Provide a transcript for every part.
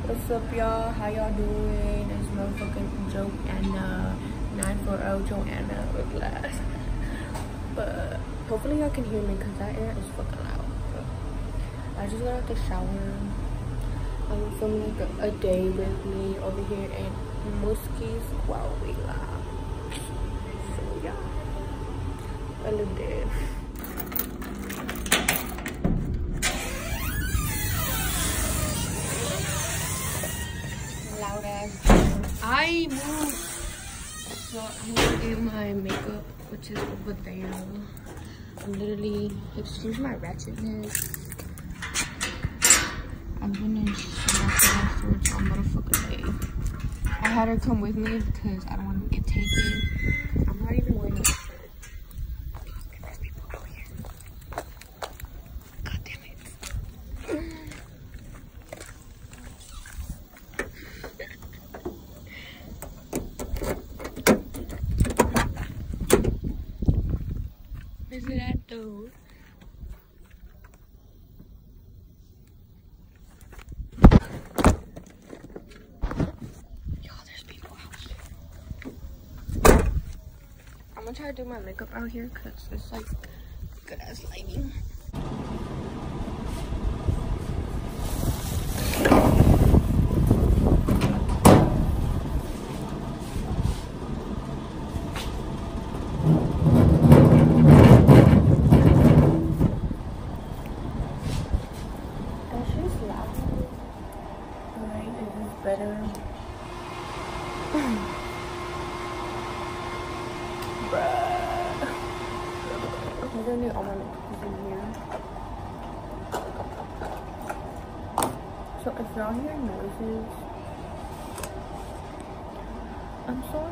What's up, y'all? How y'all doing? It's motherfucking Joanna, 940 Joanna with glass. But hopefully y'all can hear me because that air is fucking loud. But I just got out the shower. I'm filming like a day with me over here in Muskies while we laugh. So yeah, I live there. Loud ass. I moved. So I'm gonna get my makeup, which is over there. I'm literally, excuse my ratchetness. I've been in shock for a motherfucking day. I had her come with me because I don't want to get taken. I'm not even wearing a shirt. There's people out here. God damn it. Is it at those? I'm gonna try to do my makeup out here because it's like good ass lighting. That shit's loud. Alright, is this better? Bruh. I'm gonna need all my makeup in here. So if y'all hear noises, I'm sorry.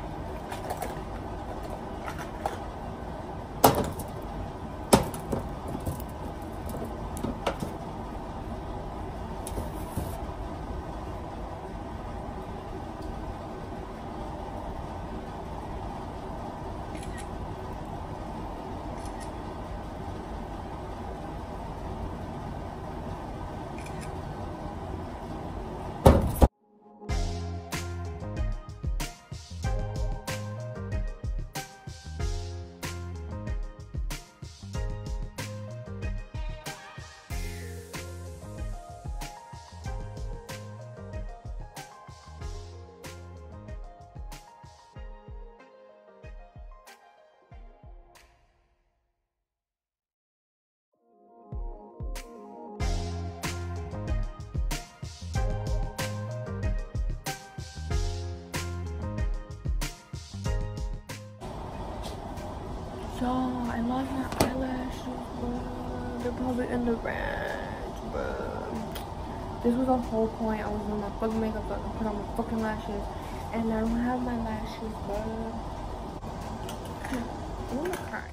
Y'all, I lost my eyelashes, bro. They're probably in the ranch, bro. This was the whole point. I was doing my fucking makeup so I could put on my fucking lashes. And I don't have my lashes, bro. I'm gonna cry.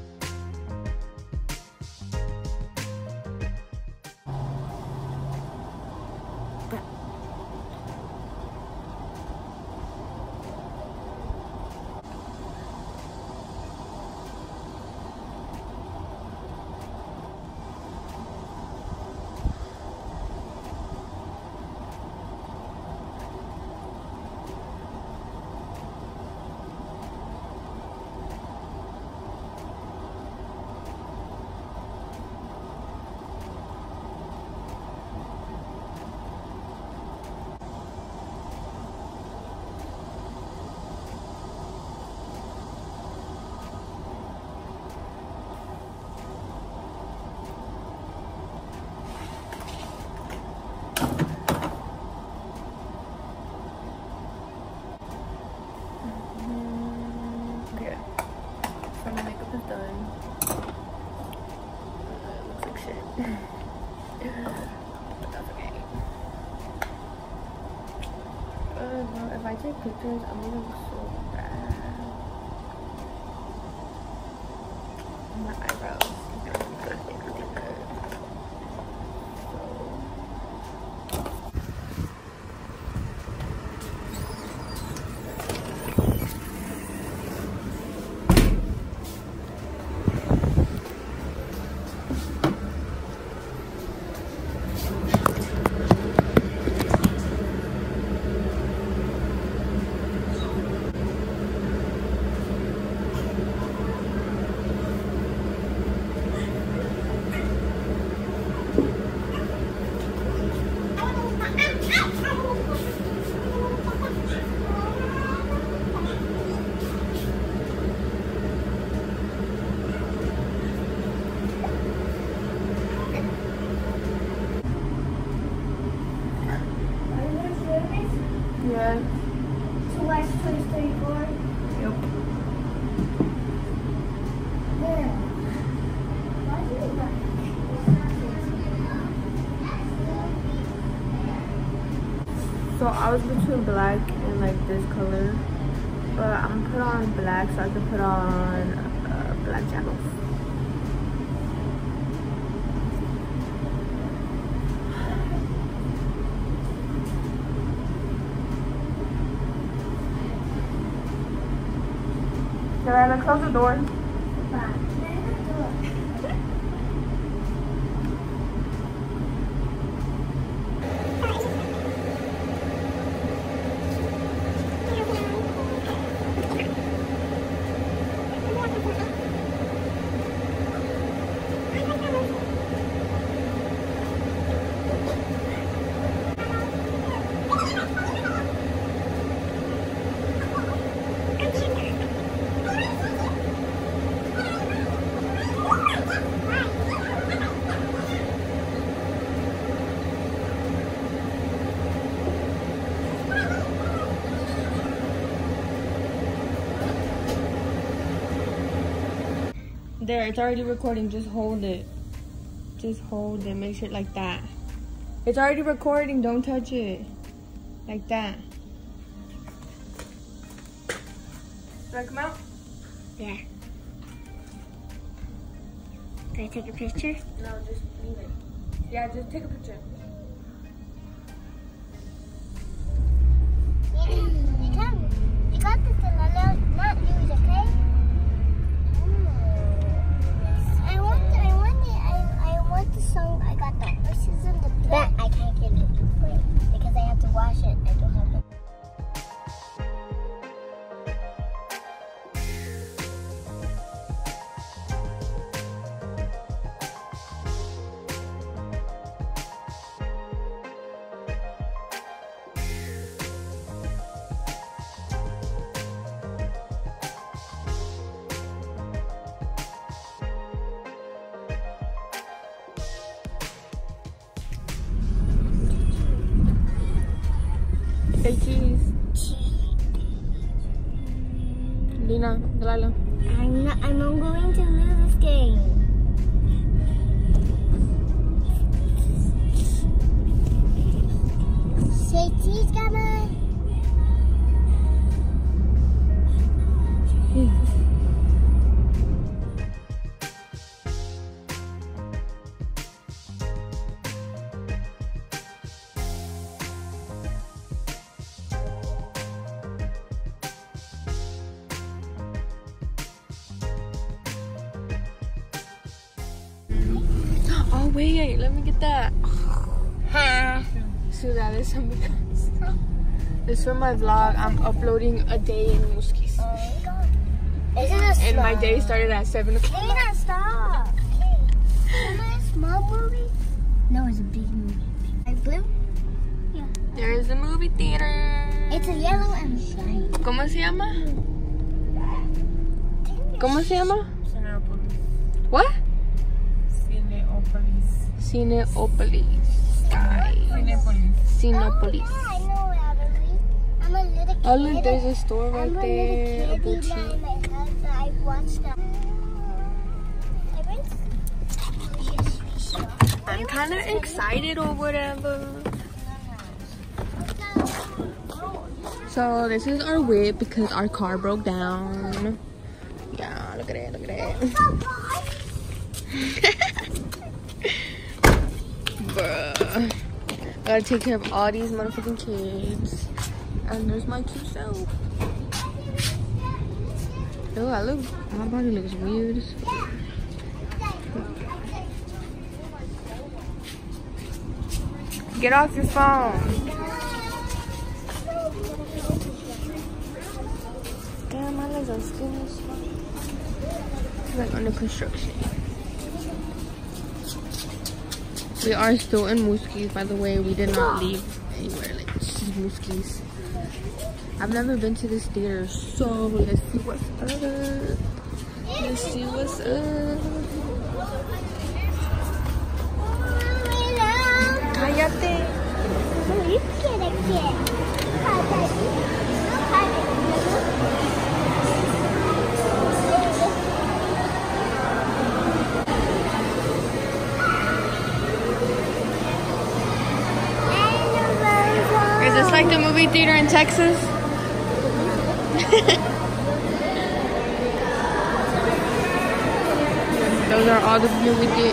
Okay, so my makeup is done. It looks like shit. But that's okay. Well, if I take pictures, I'm gonna look so bad. My eyebrows. Yeah. To watch Toy Story 4? Yep. Yeah. Why do you like? So I was between black and like this color, but I'm gonna put on black so I can put on black jacket. Savannah, close the door. There, it's already recording. Just hold it. Just hold it. Make sure like that. It's already recording. Don't touch it. Like that. Should I come out? Yeah. Can I take a picture? No, just leave it. Yeah, just take a picture. You got this in a not use, okay? I want the song. I got the horses in the back. I can't get it because I have to wash it. I don't have it. Say cheese. Lina, Delilah. I'm not going to lose this game. Say cheese, Gamma. Oh wait, let me get that. So that is something else. This is for my vlog. I'm uploading a day in Muskis. And my day started at 7 o'clock. Hey, stop. Hey. Is it a small movie? No, it's a big movie. Like blue? Yeah. There is a movie theater. It's a yellow and shiny. ¿Cómo se llama? ¿Cómo se llama? Cinepolis. What? Cinepolis. Cinepolis. Guys. Cinepolis. Cinepolis. Oh, I know, Adelie. I'm a little kid. Oh look, there's a store right there. A I'm a little boutique. kid. I watched that. I'm kind of excited or whatever. So this is our whip because our car broke down. Yeah, look at it, look at it. Bruh. I gotta take care of all these motherfucking kids. And there's my cute self. Oh, I look, my body looks weird as fuck. Get off your phone. Damn, my legs are skinny as fuck. It's like under construction. We are still in Muskis, by the way. We did not leave anywhere, like Muskies. I've never been to this theater, so let's see what's up. Let's see what's up. Cállate. Is this like the movie theater in Texas? Those are all the movies.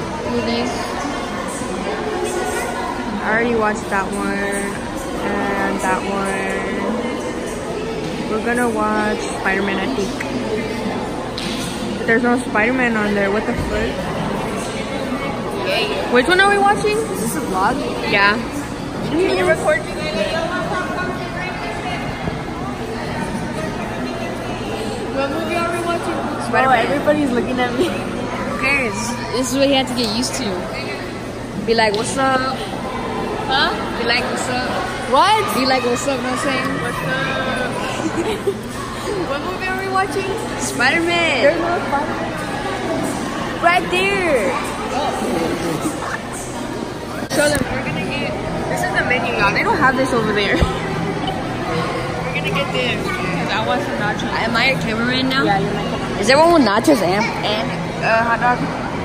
I already watched that one and that one. We're gonna watch Spider-Man, I think. But there's no Spider-Man on there. What the fuck? Yeah. Which one are we watching? Is this a vlog? Yeah. Can you record me? What movie are we watching? Spider-Man. Oh, everybody's looking at me. Who cares? This is what you have to get used to. Be like, what's up? Huh? Be like, what's up? What? Be like, what's up? Know what I'm saying? What's up? What movie are we watching? Spider-Man. There's no Spider-Man. Right there. Oh. Show them. We're gonna get. This is the menu, y'all. They don't have this over there. We're gonna get this. Because I want some nachos. Am I your cameraman now? Yeah, you're my cameraman. Is there one with nachos and hot dog?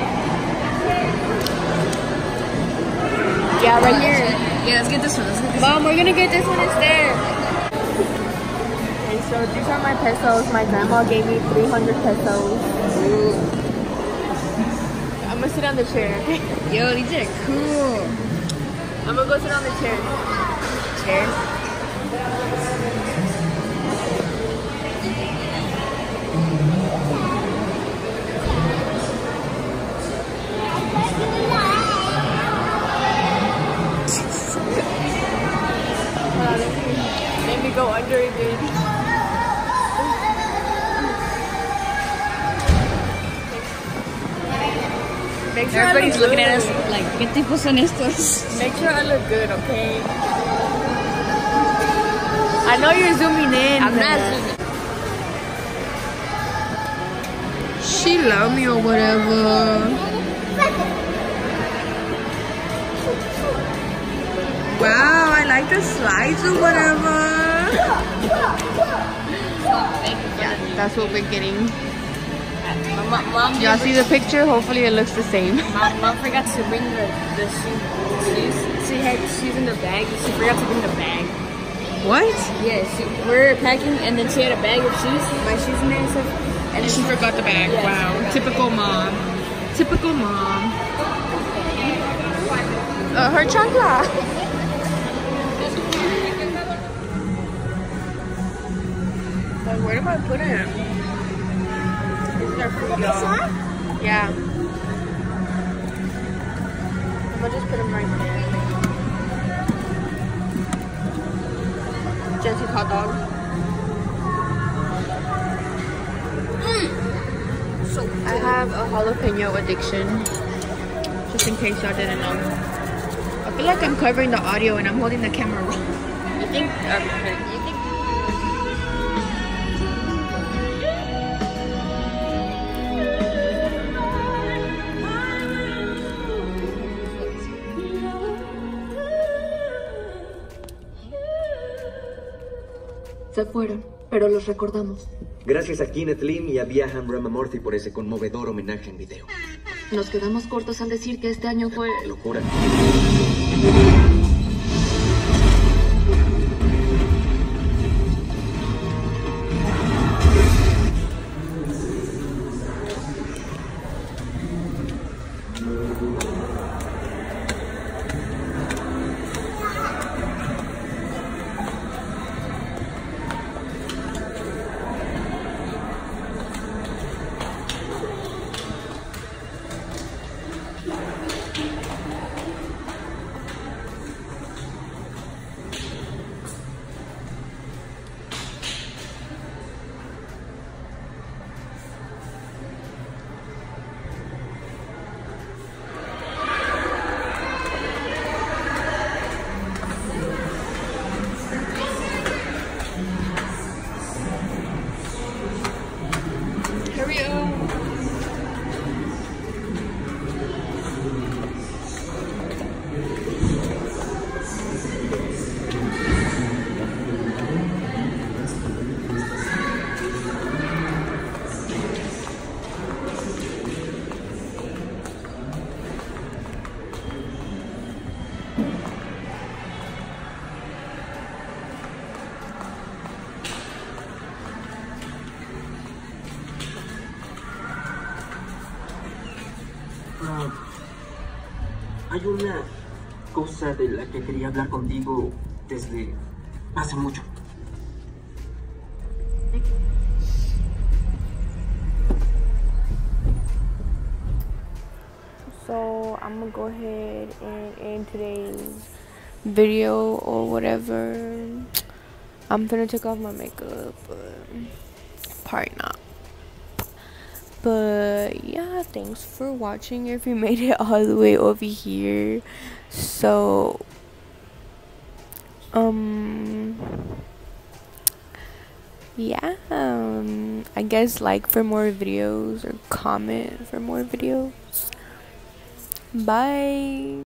Yeah, right here. Yeah, let's get this one. Mom, we're gonna get this one instead. Okay, so these are my pesos. My grandma gave me 300 pesos. Ooh. I'm gonna sit on the chair. Yo, these are cool. I'm gonna go sit on the chair. Chair? Let me go under it, baby. Make sure everybody's looking at us like, ¿qué tipos son estos? Make sure I look good, okay? I know you're zooming in. I'm not zooming. She love me or whatever. Wow, I like the slides or whatever. Yeah, that's what we're getting. Mom, y'all see the picture? Hopefully it looks the same. Mom forgot to bring the shoes. She's in the bag. She forgot to bring the bag. What? Yeah, we're packing and then she had a bag of shoes, my shoes in there and stuff. And then she forgot the bag. Yeah. Wow. Typical mom. Typical mom. Her chancla. But where do I put it? Yeah. I'm gonna just put them right there. Jesse's hot dog. So I have a jalapeno addiction. Just in case y'all didn't know. I feel like I'm covering the audio and I'm holding the camera wrong. You think? Se fueron, pero los recordamos. Gracias a Kenneth Lim y a Viaham Ramamurthy por ese conmovedor homenaje en video. Nos quedamos cortos al decir que este año fue... Locura. Hay una cosa de la que quería hablar contigo desde hace mucho. So I'm gonna go ahead and end today's video or whatever. I'm gonna take off my makeup, but probably not. But yeah, thanks for watching if you made it all the way over here. So yeah, I guess like for more videos or comment for more videos. Bye.